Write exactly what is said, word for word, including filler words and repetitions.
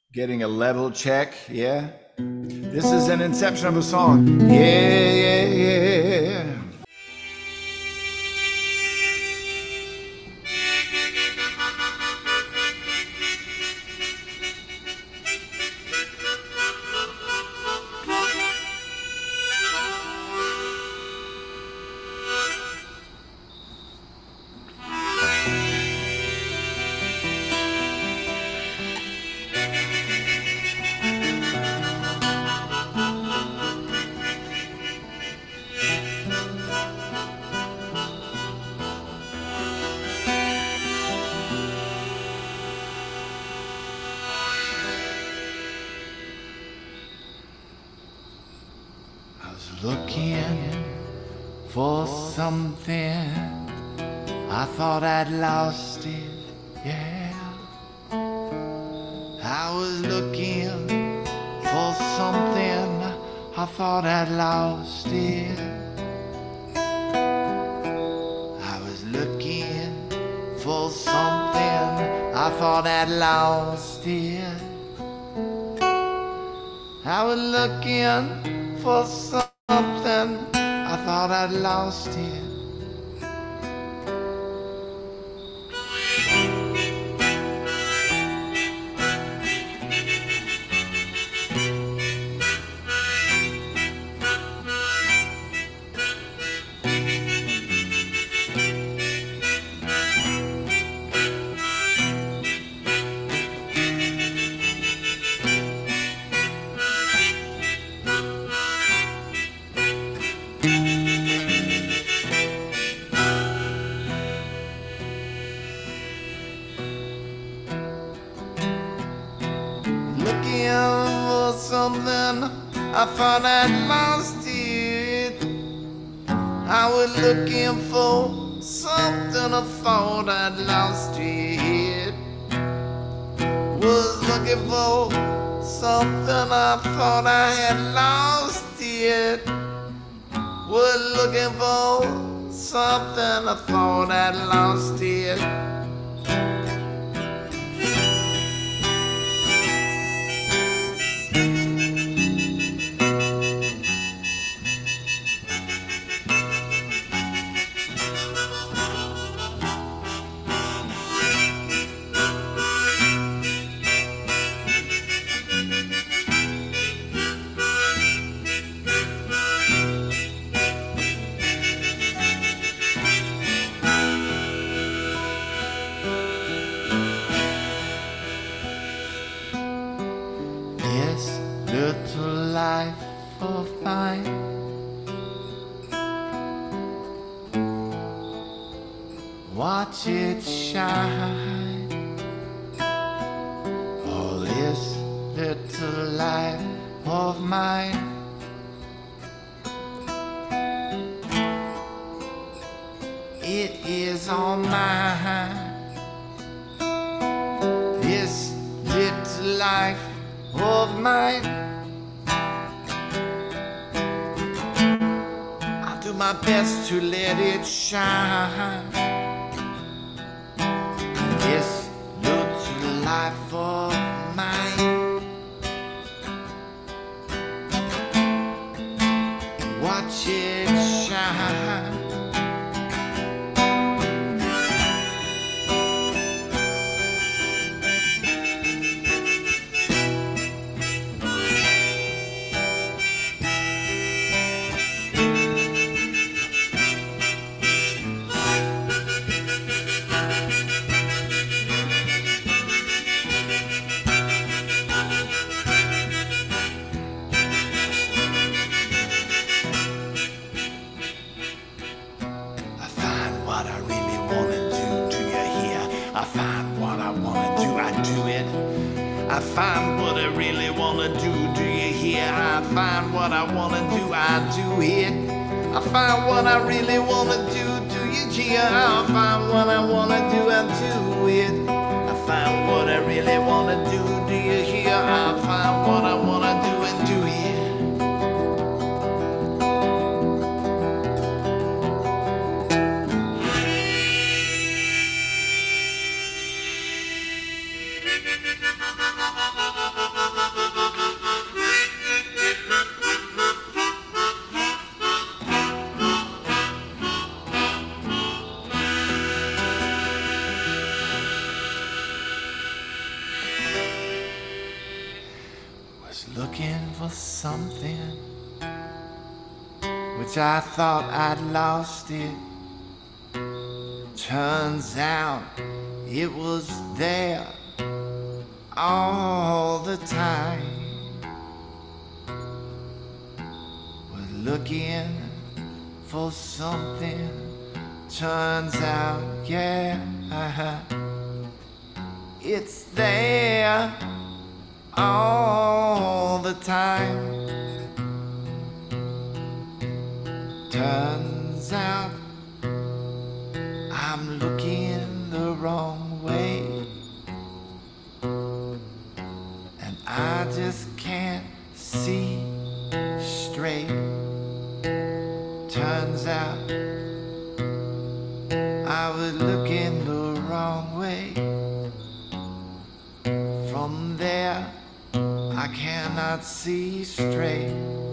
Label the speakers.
Speaker 1: Getting a level check, yeah? This is an inception of a song. Yeah, yeah, yeah. I was looking for something. I thought I'd lost it, yeah. I was looking for something. I thought I'd lost it. I was looking for something. I thought I'd lost it. I was looking for something. I thought I'd lost it. For something, I thought I'd lost it. I was looking for something, I thought I'd lost it. Was looking for something, I thought I had lost it. Was looking for something, I thought I'd lost it. This little life of mine, watch it shine. Oh, this little life of mine, it is all mine. This little life of mine, I'll do my best to let it shine. This little life of mine, watch it shine. What I really wanna do, do you hear? I find what I wanna do, I do it. I find what I really wanna do, do you hear? I find what I wanna do, I do it. I find what I really wanna do, do you hear? I find what I wanna do, I do it. I find what I really wanna do, do you hear? I find what I wanna do and do it. Thank you. looking for something, which I thought I'd lost it. Turns out it was there all the time. We're looking for something, turns out, yeah, it's there all the time. Turns out I'm looking the wrong way, and I just can't see straight. Turns out I was looking the wrong way. From there I cannot see straight.